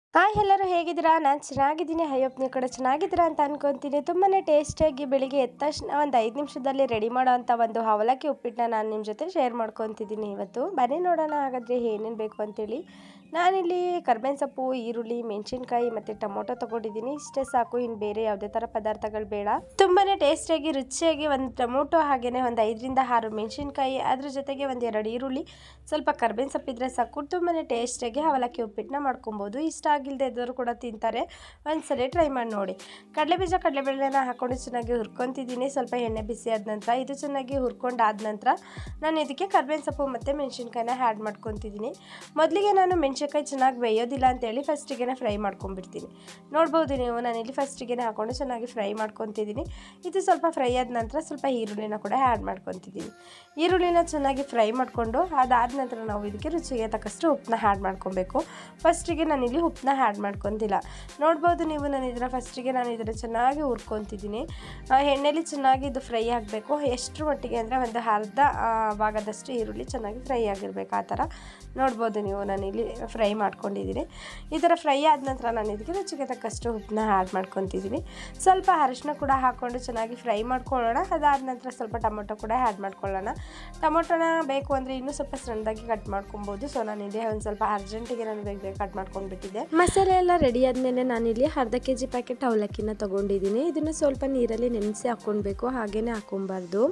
Hi ಎಲ್ಲರೂ ಹೇಗಿದ್ದೀರಾ? ನಾನು ಚೆನ್ನಾಗಿದ್ದೀನಿ. ಹೋಪ್ ನೀವು ಕೂಡ ಚೆನ್ನಾಗಿದ್ದೀರಾ ಅಂತ ಅನ್ಕೊತೀನಿ. ತುಂಬಾ ಟೇಸ್ಟಿಯಾಗಿ ಬೆಳಿಗ್ಗೆ ಎದ್ದ ತಕ್ಷಣ ಒಂದು 5 ನಿಮಿಷದಲ್ಲಿ ರೆಡಿ ಮಾಡೋವಂಥ ಒಂದು ಅವಲಕ್ಕಿ ಉಪ್ಪಿಟ್ಟನ್ನ ನಾನು ನಿಮ್ಮ ಜೊತೆ ಶೇರ್ ಮಾಡ್ಕೊತಿದ್ದೀನಿ ಇವತ್ತು. ಬನ್ನಿ ನೋಡೋಣ ಹಾಗಾದರೆ ಏನೇನು ಬೇಕು ಅಂತೇಳಿ. ನಾನಿಲ್ಲಿ ಕರ್ಬೇವಿನ ಸೊಪ್ಪು, ಈರುಳ್ಳಿ, ಮೆಣಸಿನ್ಕಾಯಿ ಮತ್ತು ಟೊಮೊಟೊ ತೊಗೊಂಡಿದ್ದೀನಿ. ಇಷ್ಟೇ ಸಾಕು, ಇನ್ನು ಬೇರೆ ಯಾವುದೇ ಥರ ಪದಾರ್ಥಗಳು ಬೇಡ. ತುಂಬಾ ಟೇಸ್ಟಿಯಾಗಿ ರುಚಿಯಾಗಿ ಒಂದು ಟೊಮೊಟೊ ಹಾಗೆಯೇ ಒಂದು 5ರಿಂದ 6 ಮೆಣಸಿನ್ಕಾಯಿ, ಅದ್ರ ಜೊತೆಗೆ ಒಂದು 2 ಈರುಳ್ಳಿ, ಸ್ವಲ್ಪ ಕರ್ಬೇವಿನ ಸೊಪ್ಪಿದ್ರೆ ಸಾಕು. ತುಂಬಾ ಟೇಸ್ಟಿಯಾಗಿ ಅವಲಕ್ಕಿ ಉಪ್ಪಿಟ್ಟನ್ನ ಮಾಡ್ಕೊಬೋದು. ಇಷ್ಟ ಆಗಿಲ್ಲದೆ ಇದ್ದವರು ಕೂಡ ತಿಂತಾರೆ. ಒಂದ್ಸಲ ಟ್ರೈ ಮಾಡಿ ನೋಡಿ. ಕಡಲೆಬೀಜ ಕಡಲೆಬೇಳೆನ ಹಾಕ್ಕೊಂಡು ಚೆನ್ನಾಗಿ ಹುರ್ಕೊತಿದ್ದೀನಿ. ಸ್ವಲ್ಪ ಎಣ್ಣೆ ಬಿಸಿ ಆದ ನಂತರ ಇದು ಚೆನ್ನಾಗಿ ಹುರ್ಕೊಂಡಾದ ನಂತರ ನಾನು ಇದಕ್ಕೆ ಕರ್ಬೇವಿನ ಸೊಪ್ಪು ಮತ್ತು ಮೆಣಸಿನ್ಕಾಯಿನ ಆ್ಯಡ್ ಮಾಡ್ಕೊತಿದ್ದೀನಿ. ಮೊದಲಿಗೆ ನಾನು ಮೆಣಸಿನ್ಕಾಯಿ ಚೆನ್ನಾಗಿ ಬೇಯೋದಿಲ್ಲ ಅಂತೇಳಿ ಫಸ್ಟಿಗೆ ಫ್ರೈ ಮಾಡ್ಕೊಂಡ್ಬಿಡ್ತೀನಿ. ನೋಡ್ಬೋದು ನೀವು, ನಾನಿಲ್ಲಿ ಫಸ್ಟಿಗೆ ಹಾಕ್ಕೊಂಡು ಚೆನ್ನಾಗಿ ಫ್ರೈ ಮಾಡ್ಕೊತಿದ್ದೀನಿ. ಇದು ಸ್ವಲ್ಪ ಫ್ರೈ ಆದ ನಂತರ ಸ್ವಲ್ಪ ಈರುಳ್ಳಿನ ಕೂಡ ಆ್ಯಡ್ ಮಾಡ್ಕೊತಿದ್ದೀನಿ. ಈರುಳ್ಳಿನ ಚೆನ್ನಾಗಿ ಫ್ರೈ ಮಾಡಿಕೊಂಡು ಅದಾದ ನಂತರ ನಾವು ಇದಕ್ಕೆ ರುಚಿಗೆ ತಕ್ಕಷ್ಟು ಉಪ್ಪನ್ನ ಆ್ಯಡ್ ಮಾಡ್ಕೊಬೇಕು. ಫಸ್ಟಿಗೆ ನಾನಿಲ್ಲಿ ಉಪ್ಪನ್ನ ಆ್ಯಡ್ ಮಾಡ್ಕೊತಿಲ್ಲ. ನೋಡ್ಬೋದು ನೀವು, ನಾನು ಇದನ್ನು ಚೆನ್ನಾಗಿ ಹುರ್ಕೊತಿದ್ದೀನಿ. ಎಣ್ಣೆಲಿ ಚೆನ್ನಾಗಿ ಇದು ಫ್ರೈ ಆಗಬೇಕು. ಎಷ್ಟರ ಮಟ್ಟಿಗೆ ಅಂದರೆ ಒಂದು ಅರ್ಧ ಭಾಗದಷ್ಟು ಈರುಳ್ಳಿ ಚೆನ್ನಾಗಿ ಫ್ರೈ ಆಗಿರಬೇಕು. ಆ ಥರ ನೋಡ್ಬೋದು ನೀವು, ನಾನಿಲ್ಲಿ ಫ್ರೈ ಮಾಡ್ಕೊಂಡಿದ್ದೀನಿ. ಈ ಥರ ಫ್ರೈ ಆದ ನಂತರ ನಾನು ಇದಕ್ಕೆ ರುಚಿಗೆ ತಕ್ಕಷ್ಟು ಉಪ್ಪನ್ನ ಆ್ಯಡ್ ಮಾಡ್ಕೊತಿದ್ದೀನಿ. ಸ್ವಲ್ಪ ಅರಿಶಿನ ಕೂಡ ಹಾಕ್ಕೊಂಡು ಚೆನ್ನಾಗಿ ಫ್ರೈ ಮಾಡ್ಕೊಳ್ಳೋಣ. ಅದಾದ ನಂತರ ಸ್ವಲ್ಪ ಟೊಮೊಟೊ ಕೂಡ ಆ್ಯಡ್ ಮಾಡ್ಕೊಳ್ಳೋಣ. ಟೊಮೊಟೊನ ಬೇಕು ಅಂದರೆ ಇನ್ನೂ ಸ್ವಲ್ಪ ಸಣ್ಣದಾಗಿ ಕಟ್ ಮಾಡ್ಕೊಬೋದು. ಸೊ ನಾನಿಲ್ಲಿ ಒಂದು ಸ್ವಲ್ಪ ಅರ್ಜೆಂಟಿಗೆ ನಾನು ಬೇಗ ಕಟ್ ಮಾಡ್ಕೊಂಡ್ಬಿಟ್ಟಿದ್ದೆ. ಮಸಾಲೆ ಎಲ್ಲ ರೆಡಿ ಆದಮೇಲೆ ನಾನಿಲ್ಲಿ ಅರ್ಧ kg ಪ್ಯಾಕೆಟ್ ಅವಲಕ್ಕಿನ ತೊಗೊಂಡಿದ್ದೀನಿ. ಇದನ್ನು ಸ್ವಲ್ಪ ನೀರಲ್ಲಿ ನೆನೆಸಿ ಹಾಕ್ಕೊಳ್ಬೇಕು, ಹಾಗೇ ಹಾಕ್ಕೊಬಾರ್ದು.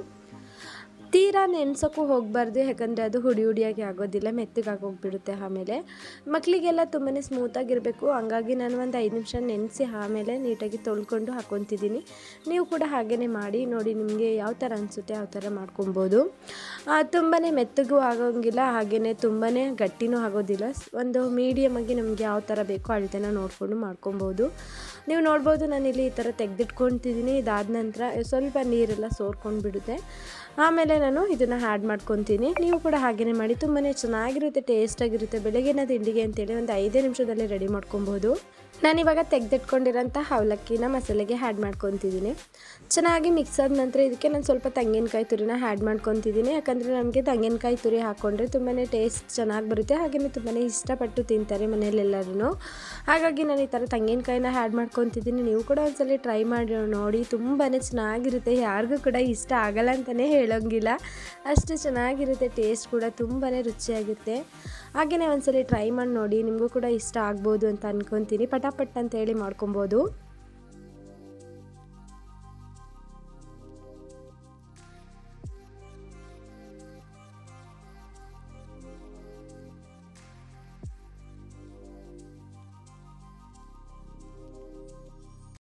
ತೀರಾ ನೆನೆಸೋಕ್ಕೂ ಹೋಗಬಾರ್ದು, ಯಾಕಂದರೆ ಅದು ಹುಡಿಯಾಗಿ ಆಗೋದಿಲ್ಲ, ಮೆತ್ತಗಾಗೋಗ್ಬಿಡುತ್ತೆ. ಆಮೇಲೆ ಮಕ್ಕಳಿಗೆಲ್ಲ ತುಂಬಾ ಸ್ಮೂತಾಗಿರಬೇಕು. ಹಂಗಾಗಿ ನಾನು ಒಂದು 5 ನಿಮಿಷ ನೆನೆಸಿ ಆಮೇಲೆ ನೀಟಾಗಿ ತೊಳ್ಕೊಂಡು ಹಾಕ್ಕೊತಿದ್ದೀನಿ. ನೀವು ಕೂಡ ಹಾಗೇ ಮಾಡಿ ನೋಡಿ, ನಿಮಗೆ ಯಾವ ಥರ ಅನಿಸುತ್ತೆ ಯಾವ ಥರ ಮಾಡ್ಕೊಬೋದು. ತುಂಬಾ ಮೆತ್ತಗೂ ಆಗೋಂಗಿಲ್ಲ, ಹಾಗೆಯೇ ತುಂಬಾ ಗಟ್ಟಿನೂ ಆಗೋದಿಲ್ಲ. ಒಂದು ಮೀಡಿಯಮಾಗಿ ನಮಗೆ ಯಾವ ಥರ ಬೇಕೋ ಅಳತೆನ ನೋಡಿಕೊಂಡು ಮಾಡ್ಕೊಬೋದು. ನೀವು ನೋಡ್ಬೋದು, ನಾನಿಲ್ಲಿ ಈ ಥರ ತೆಗೆದಿಟ್ಕೊತಿದ್ದೀನಿ. ಇದಾದ ನಂತರ ಸ್ವಲ್ಪ ನೀರೆಲ್ಲ ಸೋರ್ಕೊಂಡು ಬಿಡುತ್ತೆ. ಆಮೇಲೆ ನಾನು ಇದನ್ನು ಆ್ಯಡ್ ಮಾಡ್ಕೊತೀನಿ. ನೀವು ಕೂಡ ಹಾಗೆಯೇ ಮಾಡಿ, ತುಂಬಾ ಚೆನ್ನಾಗಿರುತ್ತೆ, ಟೇಸ್ಟಾಗಿರುತ್ತೆ. ಬೆಳಗಿನ ತಿಂಡಿಗೆ ಅಂತೇಳಿ ಒಂದು 5 ನಿಮಿಷದಲ್ಲಿ ರೆಡಿ ಮಾಡ್ಕೊಬೋದು. ನಾನಿವಾಗ ತೆಗೆದಿಟ್ಕೊಂಡಿರೋಂಥ ಅವಲಕ್ಕಿನ ಮಸಾಲೆಗೆ ಆ್ಯಡ್ ಮಾಡ್ಕೊತಿದ್ದೀನಿ. ಚೆನ್ನಾಗಿ ಮಿಕ್ಸ್ ಆದ ನಂತರ ಇದಕ್ಕೆ ನಾನು ಸ್ವಲ್ಪ ತೆಂಗಿನಕಾಯಿ ತುರಿನ ಆ್ಯಡ್ ಮಾಡ್ಕೊತಿದ್ದೀನಿ. ಯಾಕಂದರೆ ನಮಗೆ ತೆಂಗಿನಕಾಯಿ ತುರಿ ಹಾಕ್ಕೊಂಡ್ರೆ ತುಂಬಾ ಟೇಸ್ಟ್ ಚೆನ್ನಾಗಿ ಬರುತ್ತೆ, ಹಾಗೆಯೇ ತುಂಬಾ ಇಷ್ಟಪಟ್ಟು ತಿಂತಾರೆ ಮನೆಯಲ್ಲೆಲ್ಲರೂ. ಹಾಗಾಗಿ ನಾನು ಈ ಥರ ತೆಂಗಿನಕಾಯಿನ ಆ್ಯಡ್ ಮಾಡ್ಕೊತಿದ್ದೀನಿ. ನೀವು ಕೂಡ ಒಂದ್ಸಲ ಟ್ರೈ ಮಾಡಿ ನೋಡಿ, ತುಂಬಾ ಚೆನ್ನಾಗಿರುತ್ತೆ. ಯಾರಿಗೂ ಕೂಡ ಇಷ್ಟ ಆಗಲ್ಲ ಅಂತಲೇ ಹೇಳೋಂಗಿಲ್ಲ, ಅಷ್ಟು ಚೆನ್ನಾಗಿರುತ್ತೆ. ಟೇಸ್ಟ್ ಕೂಡ ತುಂಬಾ ರುಚಿಯಾಗುತ್ತೆ. ಹಾಗೆಯೇ ಒಂದ್ಸಲ ಟ್ರೈ ಮಾಡಿ ನೋಡಿ, ನಿಮಗೂ ಕೂಡ ಇಷ್ಟ ಆಗ್ಬೋದು ಅಂತ ಅಂದ್ಕೊತೀನಿ. ಪಟಾಪಟ್ ಅಂತ ಹೇಳಿ ಮಾಡ್ಕೊಬೋದು.